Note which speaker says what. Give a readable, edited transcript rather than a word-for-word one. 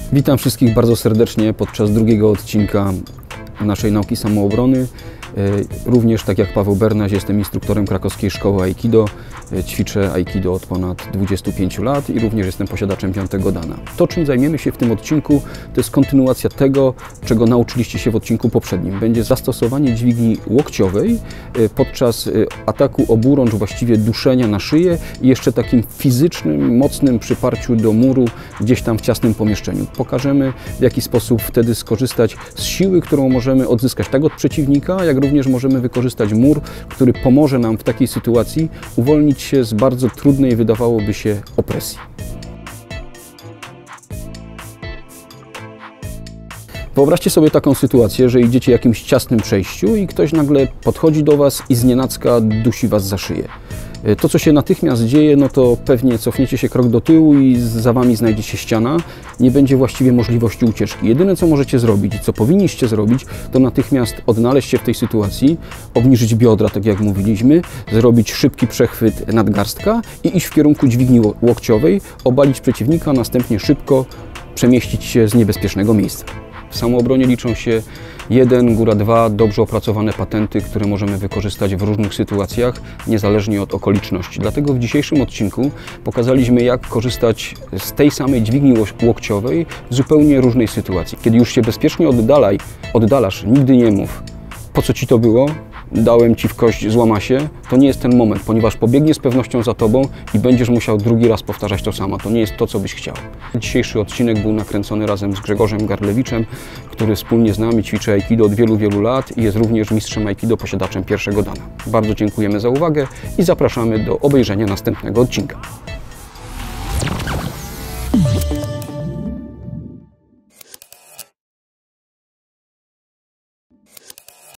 Speaker 1: Witam wszystkich bardzo serdecznie podczas drugiego odcinka naszej nauki samoobrony. Również, tak jak Paweł Bernaś, jestem instruktorem krakowskiej szkoły Aikido. Ćwiczę Aikido od ponad 25 lat i również jestem posiadaczem 5. dana. To, czym zajmiemy się w tym odcinku, to jest kontynuacja tego, czego nauczyliście się w odcinku poprzednim. Będzie zastosowanie dźwigni łokciowej podczas ataku oburącz, właściwie duszenia na szyję i jeszcze takim fizycznym, mocnym przyparciu do muru gdzieś tam w ciasnym pomieszczeniu. Pokażemy, w jaki sposób wtedy skorzystać z siły, którą możemy odzyskać tak od przeciwnika, jak również możemy wykorzystać mur, który pomoże nam w takiej sytuacji uwolnić się z bardzo trudnej, wydawałoby się, opresji. Wyobraźcie sobie taką sytuację, że idziecie jakimś ciasnym przejściu i ktoś nagle podchodzi do Was i znienacka dusi Was za szyję. To, co się natychmiast dzieje, no to pewnie cofniecie się krok do tyłu i za Wami znajdzie się ściana. Nie będzie właściwie możliwości ucieczki. Jedyne, co możecie zrobić i co powinniście zrobić, to natychmiast odnaleźć się w tej sytuacji, obniżyć biodra, tak jak mówiliśmy, zrobić szybki przechwyt nadgarstka i iść w kierunku dźwigni łokciowej, obalić przeciwnika, a następnie szybko przemieścić się z niebezpiecznego miejsca. W samoobronie liczą się 1, góra 2 dobrze opracowane patenty, które możemy wykorzystać w różnych sytuacjach, niezależnie od okoliczności. Dlatego w dzisiejszym odcinku pokazaliśmy, jak korzystać z tej samej dźwigni łokciowej w zupełnie różnej sytuacji. Kiedy już się bezpiecznie oddalasz, nigdy nie mów, po co Ci to było? Dałem Ci w kość, złama się, to nie jest ten moment, ponieważ pobiegnie z pewnością za Tobą i będziesz musiał drugi raz powtarzać to samo. To nie jest to, co byś chciał. Dzisiejszy odcinek był nakręcony razem z Grzegorzem Garlewiczem, który wspólnie z nami ćwiczy Aikido od wielu, wielu lat i jest również mistrzem Aikido, posiadaczem 1. dana. Bardzo dziękujemy za uwagę i zapraszamy do obejrzenia następnego odcinka.